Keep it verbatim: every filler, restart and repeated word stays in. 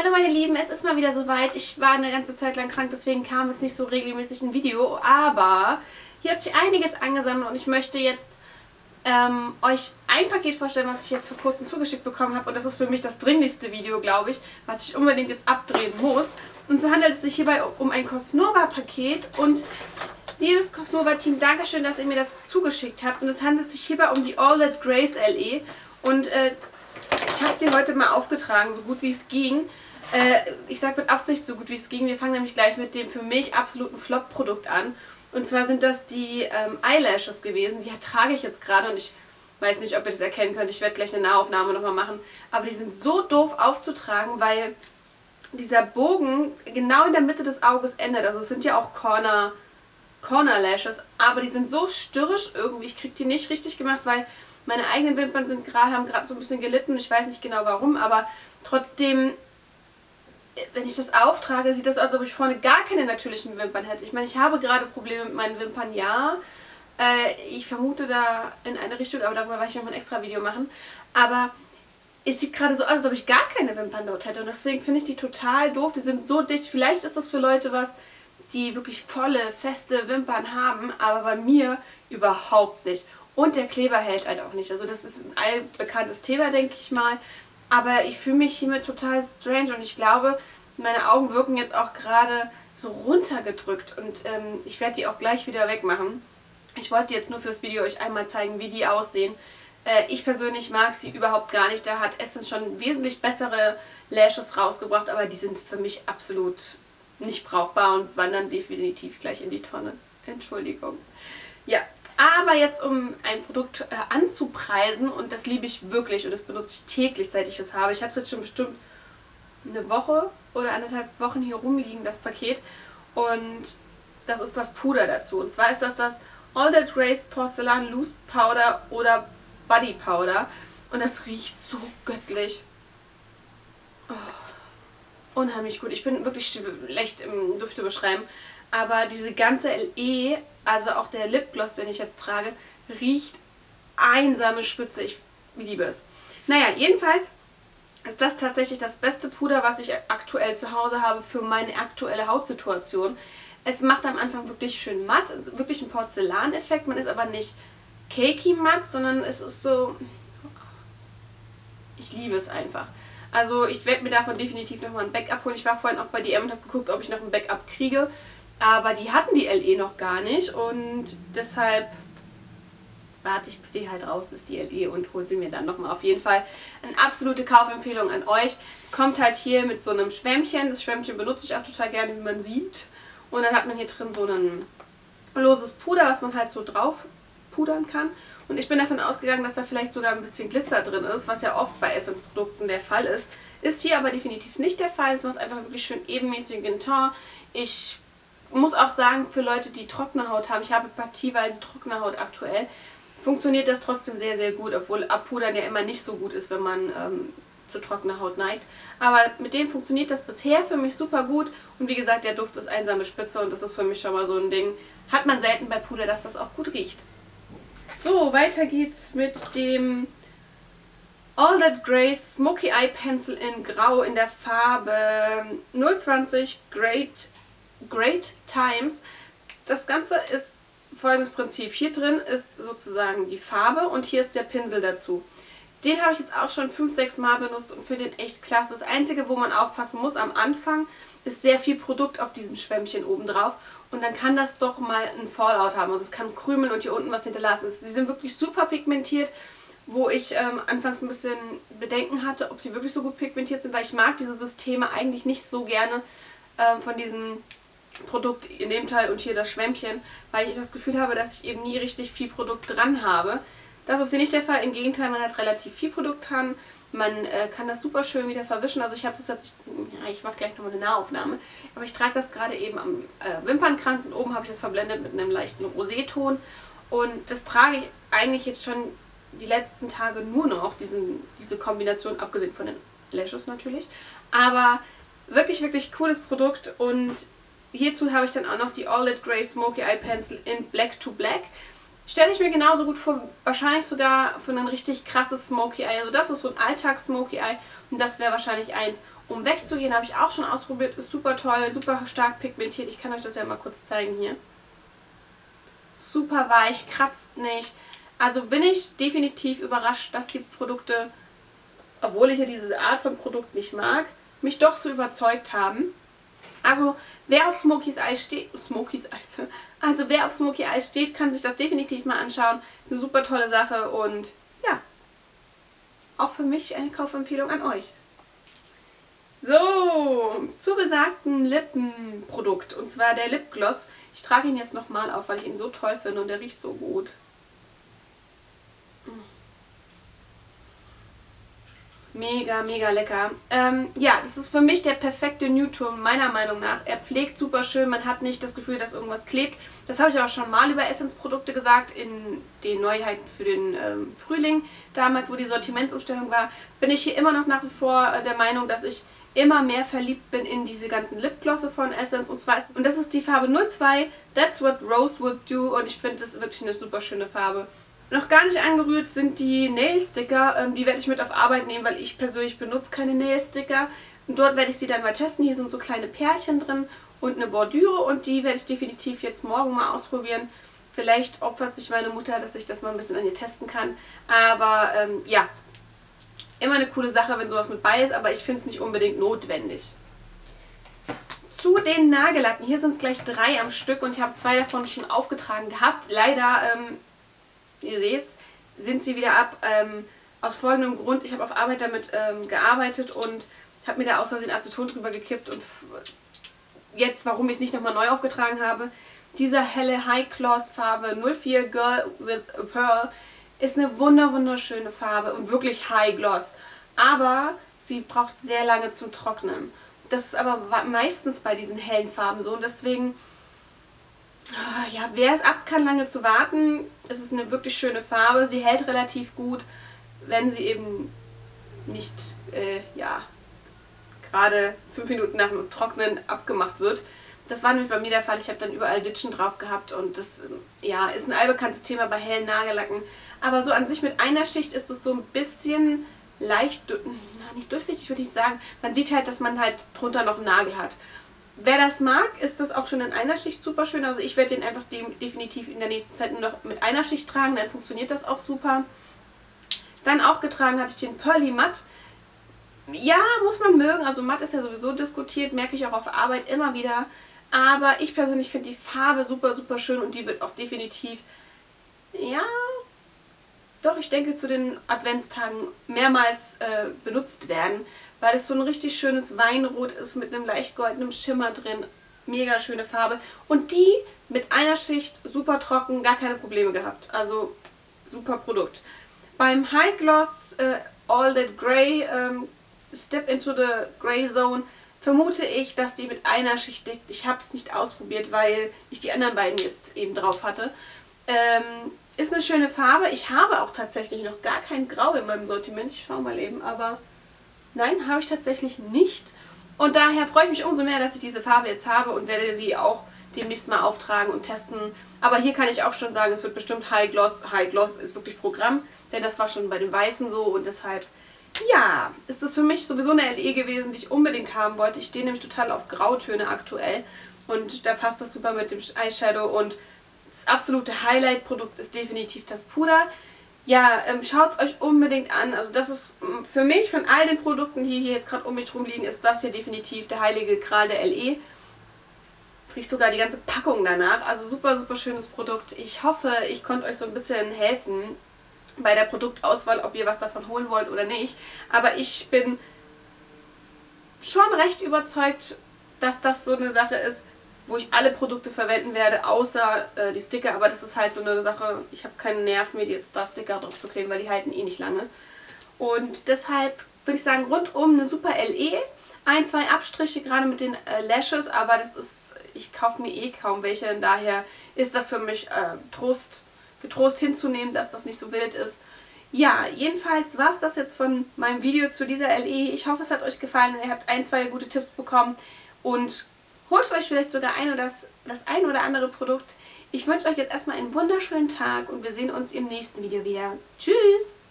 Hallo meine Lieben, es ist mal wieder soweit. Ich war eine ganze Zeit lang krank, deswegen kam jetzt nicht so regelmäßig ein Video. Aber hier hat sich einiges angesammelt und ich möchte jetzt ähm, euch ein Paket vorstellen, was ich jetzt vor kurzem zugeschickt bekommen habe. Und das ist für mich das dringlichste Video, glaube ich, was ich unbedingt jetzt abdrehen muss. Und so handelt es sich hierbei um ein Cosnova-Paket. Und liebes Cosnova-Team, Dankeschön, dass ihr mir das zugeschickt habt. Und es handelt sich hierbei um die All That Grace L E. Und äh, ich habe sie heute mal aufgetragen, so gut wie es ging. Äh, ich sage mit Absicht so gut wie es ging. Wir fangen nämlich gleich mit dem für mich absoluten Flop-Produkt an. Und zwar sind das die ähm, Eyelashes gewesen. Die trage ich jetzt gerade und ich weiß nicht, ob ihr das erkennen könnt. Ich werde gleich eine Nahaufnahme nochmal machen. Aber die sind so doof aufzutragen, weil dieser Bogen genau in der Mitte des Auges endet. Also es sind ja auch Corner, Corner Lashes, aber die sind so störrisch irgendwie. Ich kriege die nicht richtig gemacht, weil meine eigenen Wimpern sind gerade, haben gerade so ein bisschen gelitten. Ich weiß nicht genau warum, aber trotzdem, wenn ich das auftrage, sieht das aus, als ob ich vorne gar keine natürlichen Wimpern hätte. Ich meine, ich habe gerade Probleme mit meinen Wimpern, ja. Äh, ich vermute da in eine Richtung, aber darüber werde ich noch ein extra Video machen. Aber es sieht gerade so aus, als ob ich gar keine Wimpern dort hätte. Und deswegen finde ich die total doof. Die sind so dicht. Vielleicht ist das für Leute was, die wirklich volle, feste Wimpern haben, aber bei mir überhaupt nicht. Und der Kleber hält halt auch nicht. Also das ist ein allbekanntes Thema, denke ich mal. Aber ich fühle mich hiermit total strange und ich glaube, meine Augen wirken jetzt auch gerade so runtergedrückt. Und ähm, ich werde die auch gleich wieder wegmachen. Ich wollte jetzt nur fürs Video euch einmal zeigen, wie die aussehen. Äh, ich persönlich mag sie überhaupt gar nicht. Da hat Essence schon wesentlich bessere Lashes rausgebracht, aber die sind für mich absolut nicht brauchbar und wandern definitiv gleich in die Tonne. Entschuldigung. Ja. Aber jetzt, um ein Produkt äh, anzupreisen, und das liebe ich wirklich und das benutze ich täglich, seit ich es habe. Ich habe es jetzt schon bestimmt eine Woche oder anderthalb Wochen hier rumliegen, das Paket. Und das ist das Puder dazu. Und zwar ist das das All That Grace Porzellan Loose Powder oder Body Powder. Und das riecht so göttlich. Oh, unheimlich gut. Ich bin wirklich schlecht im Düfte beschreiben. Aber diese ganze L E, also auch der Lipgloss, den ich jetzt trage, riecht einsame Spitze. Ich liebe es. Naja, jedenfalls ist das tatsächlich das beste Puder, was ich aktuell zu Hause habe für meine aktuelle Hautsituation. Es macht am Anfang wirklich schön matt, wirklich ein Porzellaneffekt. Man ist aber nicht cakey matt, sondern es ist so... Ich liebe es einfach. Also ich werde mir davon definitiv nochmal ein Backup holen. Ich war vorhin auch bei D M und habe geguckt, ob ich noch ein Backup kriege. Aber die hatten die L E noch gar nicht und deshalb warte ich, bis die halt raus ist, die L E, und hole sie mir dann nochmal. Auf jeden Fall eine absolute Kaufempfehlung an euch. Es kommt halt hier mit so einem Schwämmchen. Das Schwämmchen benutze ich auch total gerne, wie man sieht. Und dann hat man hier drin so ein loses Puder, was man halt so drauf pudern kann. Und ich bin davon ausgegangen, dass da vielleicht sogar ein bisschen Glitzer drin ist, was ja oft bei Essence-Produkten der Fall ist. Ist hier aber definitiv nicht der Fall. Es macht einfach wirklich schön ebenmäßigen Ton. Ich muss auch sagen, für Leute, die trockene Haut haben, ich habe partieweise trockene Haut aktuell, funktioniert das trotzdem sehr, sehr gut, obwohl Abpudern ja immer nicht so gut ist, wenn man ähm, zu trockener Haut neigt. Aber mit dem funktioniert das bisher für mich super gut und wie gesagt, der Duft ist einsame Spitze und das ist für mich schon mal so ein Ding. Hat man selten bei Puder, dass das auch gut riecht. So, weiter geht's mit dem All That Grace Smoky Eye Pencil in Grau in der Farbe null zwanzig Great Great Times. Das Ganze ist folgendes Prinzip. Hier drin ist sozusagen die Farbe und hier ist der Pinsel dazu. Den habe ich jetzt auch schon fünf, sechs Mal benutzt und finde den echt klasse. Das Einzige, wo man aufpassen muss am Anfang, ist sehr viel Produkt auf diesem Schwämmchen oben drauf. Und dann kann das doch mal einen Fallout haben. Also es kann krümeln und hier unten was hinterlassen. Sie sind wirklich super pigmentiert, wo ich ähm, anfangs ein bisschen Bedenken hatte, ob sie wirklich so gut pigmentiert sind, weil ich mag diese Systeme eigentlich nicht so gerne ähm, von diesen Produkt in dem Teil und hier das Schwämmchen, weil ich das Gefühl habe, dass ich eben nie richtig viel Produkt dran habe. Das ist hier nicht der Fall, im Gegenteil, man hat relativ viel Produkt dran, man äh, kann das super schön wieder verwischen, also ich habe das tatsächlich, ja, ich mache gleich nochmal eine Nahaufnahme, aber ich trage das gerade eben am äh, Wimpernkranz und oben habe ich das verblendet mit einem leichten Roséton und das trage ich eigentlich jetzt schon die letzten Tage nur noch, diesen, diese Kombination, abgesehen von den Lashes natürlich, aber wirklich, wirklich cooles Produkt und hierzu habe ich dann auch noch die All That Grace Smoky Eye Pencil in Black to Black. Stelle ich mir genauso gut vor, wahrscheinlich sogar für ein richtig krasses Smoky Eye. Also das ist so ein Alltags-Smoky Eye und das wäre wahrscheinlich eins, um wegzugehen, habe ich auch schon ausprobiert. Ist super toll, super stark pigmentiert. Ich kann euch das ja mal kurz zeigen hier. Super weich, kratzt nicht. Also bin ich definitiv überrascht, dass die Produkte, obwohl ich ja diese Art von Produkt nicht mag, mich doch so überzeugt haben. Also wer auf Smokies Eyes steht, Smokies Eyes, also wer auf Smoky Eyes steht, kann sich das definitiv mal anschauen. Eine super tolle Sache und ja, auch für mich eine Kaufempfehlung an euch. So, zu besagten Lippenprodukt, und zwar der Lipgloss. Ich trage ihn jetzt nochmal auf, weil ich ihn so toll finde und der riecht so gut. Mega, mega lecker. Ähm, ja, das ist für mich der perfekte Nude-Ton, meiner Meinung nach. Er pflegt super schön, man hat nicht das Gefühl, dass irgendwas klebt. Das habe ich auch schon mal über Essence-Produkte gesagt, in den Neuheiten für den ähm, Frühling. Damals, wo die Sortimentsumstellung war, bin ich hier immer noch nach wie vor äh, der Meinung, dass ich immer mehr verliebt bin in diese ganzen Lipglosse von Essence. Und zwar ist, und das ist die Farbe null zwei, That's What Rose Would Do. Und ich finde das wirklich eine super schöne Farbe. Noch gar nicht angerührt sind die Nail-Sticker. Ähm, die werde ich mit auf Arbeit nehmen, weil ich persönlich benutze keine Nail-Sticker. Und dort werde ich sie dann mal testen. Hier sind so kleine Perlchen drin und eine Bordüre. Und die werde ich definitiv jetzt morgen mal ausprobieren. Vielleicht opfert sich meine Mutter, dass ich das mal ein bisschen an ihr testen kann. Aber ähm, ja, immer eine coole Sache, wenn sowas mit bei ist. Aber ich finde es nicht unbedingt notwendig. Zu den Nagellacken. Hier sind es gleich drei am Stück. Und ich habe zwei davon schon aufgetragen gehabt. Leider... Ähm, ihr seht, sind sie wieder ab. Ähm, aus folgendem Grund, ich habe auf Arbeit damit ähm, gearbeitet und habe mir da aus Versehen Aceton drüber gekippt. Und jetzt, warum ich es nicht nochmal neu aufgetragen habe, dieser helle High Gloss Farbe null vier Girl with a Pearl ist eine wunder wunderschöne Farbe und wirklich High Gloss. Aber sie braucht sehr lange zum Trocknen. Das ist aber meistens bei diesen hellen Farben so und deswegen... Ja, wer es ab kann, lange zu warten, es ist eine wirklich schöne Farbe. Sie hält relativ gut, wenn sie eben nicht, äh, ja, gerade fünf Minuten nach dem Trocknen abgemacht wird. Das war nämlich bei mir der Fall. Ich habe dann überall Ditschen drauf gehabt und das, ja, ist ein allbekanntes Thema bei hellen Nagellacken. Aber so an sich mit einer Schicht ist es so ein bisschen leicht, na, nicht durchsichtig würde ich sagen. Man sieht halt, dass man halt drunter noch einen Nagel hat. Wer das mag, ist das auch schon in einer Schicht super schön. Also ich werde den einfach definitiv in der nächsten Zeit nur noch mit einer Schicht tragen. Dann funktioniert das auch super. Dann auch getragen hatte ich den Pearly Matte. Ja, muss man mögen. Also matt ist ja sowieso diskutiert. Merke ich auch auf Arbeit immer wieder. Aber ich persönlich finde die Farbe super, super schön. Und die wird auch definitiv, ja... Doch, ich denke, zu den Adventstagen mehrmals äh, benutzt werden, weil es so ein richtig schönes Weinrot ist mit einem leicht goldenen Schimmer drin. Mega schöne Farbe. Und die mit einer Schicht super trocken, gar keine Probleme gehabt. Also super Produkt. Beim High Gloss äh, All That Grey ähm, Step into the Grey Zone vermute ich, dass die mit einer Schicht deckt. Ich habe es nicht ausprobiert, weil ich die anderen beiden jetzt eben drauf hatte. Ähm... Ist eine schöne Farbe. Ich habe auch tatsächlich noch gar kein Grau in meinem Sortiment. Ich schaue mal eben, aber nein, habe ich tatsächlich nicht. Und daher freue ich mich umso mehr, dass ich diese Farbe jetzt habe und werde sie auch demnächst mal auftragen und testen. Aber hier kann ich auch schon sagen, es wird bestimmt High Gloss. High Gloss ist wirklich Programm, denn das war schon bei den Weißen so und deshalb, ja, ist das für mich sowieso eine L E gewesen, die ich unbedingt haben wollte. Ich stehe nämlich total auf Grautöne aktuell und da passt das super mit dem Eyeshadow und das absolute Highlight-Produkt ist definitiv das Puder. Ja, ähm, schaut es euch unbedingt an. Also das ist für mich, von all den Produkten, die hier jetzt gerade um mich rumliegen, ist das hier definitiv der heilige Gral der L E. Riecht sogar die ganze Packung danach. Also super, super schönes Produkt. Ich hoffe, ich konnte euch so ein bisschen helfen bei der Produktauswahl, ob ihr was davon holen wollt oder nicht. Aber ich bin schon recht überzeugt, dass das so eine Sache ist, wo ich alle Produkte verwenden werde, außer äh, die Sticker. Aber das ist halt so eine Sache, ich habe keinen Nerv, mir jetzt da Sticker drauf zu kleben, weil die halten eh nicht lange. Und deshalb würde ich sagen, rundum eine super L E. Ein, zwei Abstriche, gerade mit den äh, Lashes, aber das ist, ich kaufe mir eh kaum welche. Und daher ist das für mich äh, Trost, für Trost hinzunehmen, dass das nicht so wild ist. Ja, jedenfalls war es das jetzt von meinem Video zu dieser L E. Ich hoffe, es hat euch gefallen. Ihr habt ein, zwei gute Tipps bekommen und holt euch vielleicht sogar ein oder das, das ein oder andere Produkt. Ich wünsche euch jetzt erstmal einen wunderschönen Tag und wir sehen uns im nächsten Video wieder. Tschüss!